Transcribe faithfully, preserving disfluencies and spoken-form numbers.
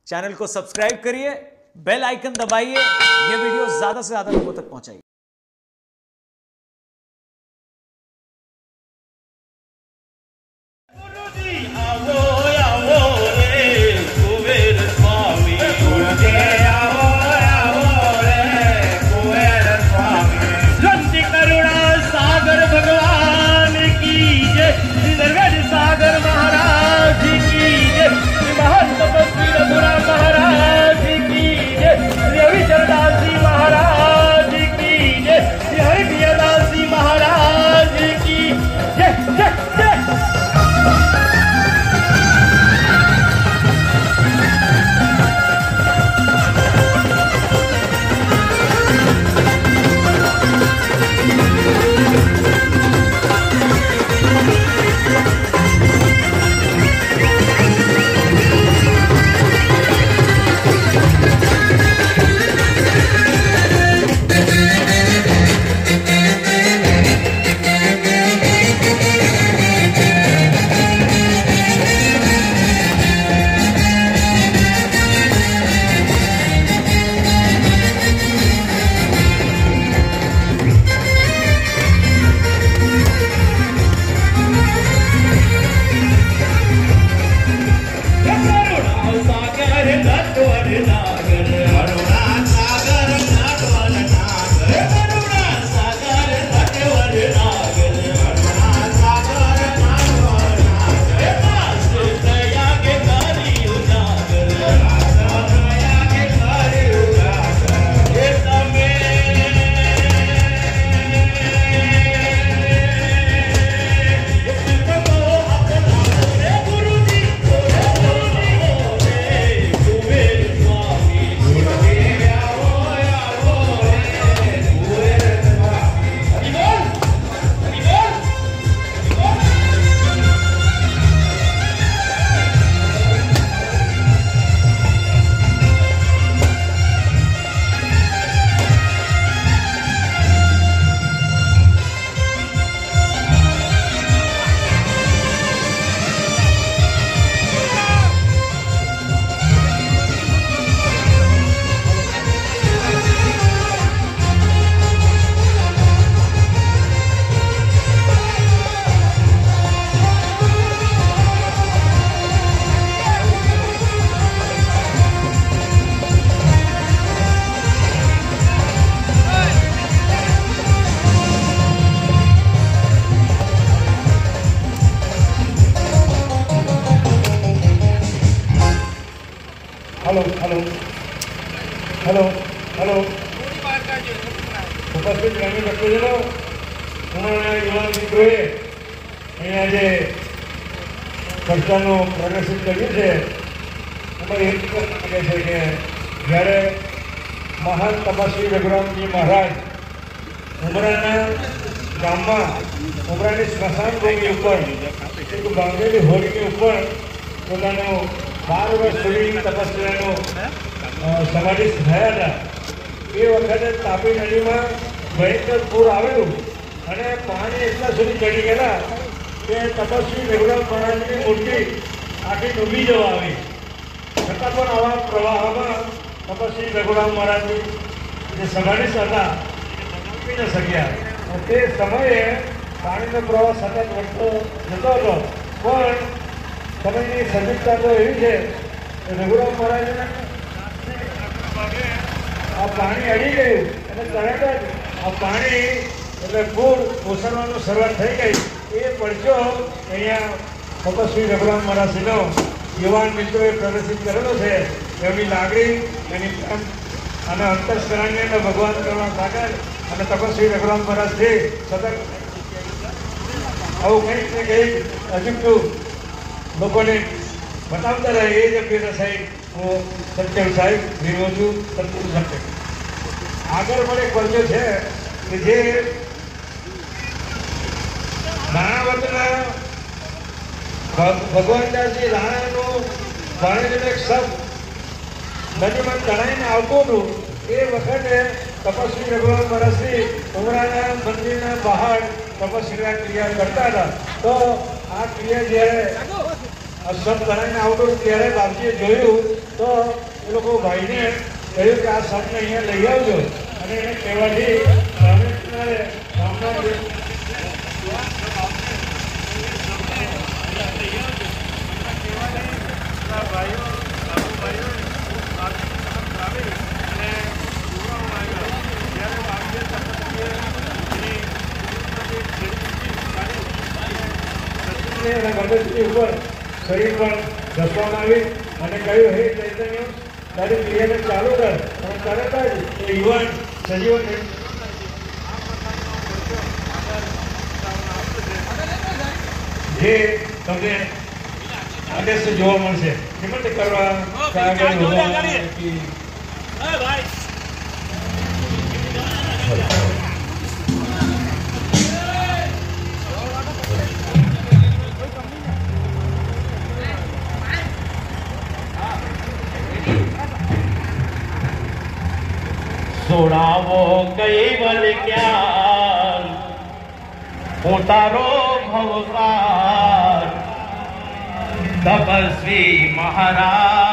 Channel को subscribe करिए, bell icon दबाइए, ये वीडियो ज्यादा से ज्यादा लोगों तक पहुंचाइए। हेलो हेलो हेलो हेलो उपस्थित ग्रामीण भक्तजनो ઉમરના યુવાન મિત્રોએ અહીંયા જે ચર્ચાનું પ્રદર્શિત કર્યું છે એમાં એ લાગે છે કે જ્યારે મહાન તપસ્વી રઘુરામજી મહારાજ ઉમરાના ગામમાં ઉમરાની સ્મશાન ભૂમિ ઉપર એક બાંધેલી હોળીની ઉપર પોતાનું બાર વર્ષ સુધી તપસ્યાનો સમાધિસ્થ થયા હતા એ વખતે તાપી નદીમાં ભયંકર પૂર આવેલું અને પાણી એટલા સુધી ચડી ગયેલા કે તપસ્વી રઘુરામ મહારાજની મૂર્તિ આખી ડૂબી જવા આવી છતાં પણ આવા પ્રવાહમાં તપસ્વી રઘુરામ મહારાજની જે સમાધિસ્થ હતા ડૂબી ન શક્યા તે સમયે પાણીનો પ્રવાહ સતત વધતો જતો હતો પણ સમયની સજગતા તો એવી છે કે રઘુરામ મહારાજને આ પાણી અડી ગયું અને તરત જ આ પાણી એટલે પૂર ઓસરવાનું શરૂઆત થઈ ગઈ એ પડછો અહીંયા તપસ્વી રઘુરામ મહારાજનો યુવાન મિત્રોએ પ્રદર્શિત કરેલો છે એમની લાગણી એની પ્રેમ અને અંતસ્કરણને ભગવાન કરવા સાગર અને તપસ્વી રઘુરામ મહારાજથી સતત આવું કંઈક ને કંઈક અજુકતું લોકોને બતાવતા રહે એ જ અભ્યર્થના સાહેબ હું સત્યમ સાહેબ વિરોધ છું સત્પુરુષ સત્ય આગળ પણ એક પરચો છે કે જે રાણાવતના ભગવાનદાસજી રાણાનું ભાણેજનું એક શબ્દ નદીમાં તણાઈને આવતું હતું એ વખતે તપસ્વી રઘુરામ મહારાજશ્રી ઉમરાના મંદિરના બહાર તપસ્વી ક્રિયા કરતા હતા તો આ ક્રિયા જ્યારે આ સબ બનાવીને આવતું ત્યારે બાપજીએ જોયું તો એ લોકો ભાઈને કહ્યું કે આ સબને અહીંયા લઈ આવજો અને એને કહેવાથી સામે સામના મગજની ઉપર શરીર પર ઘસવામાં આવી અને કહ્યું હે ચૈતન્ય તારી ક્રિયાને ચાલુ કર અને તરત જ એ યુવાન સજીવન જે તમને આદેશ જોવા મળશે કેમ કરવા છોડાવો કૈવલ જ્ઞાન ઉતારો ભવસાર તપસ્વી મહારાજ